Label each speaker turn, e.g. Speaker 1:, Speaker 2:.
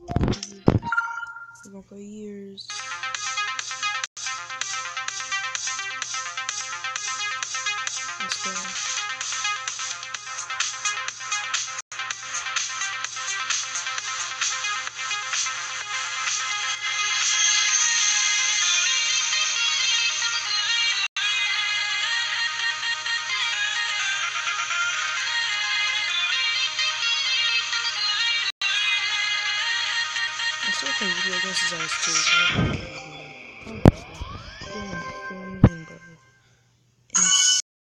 Speaker 1: For years. Let's go. I still play video games as I was too.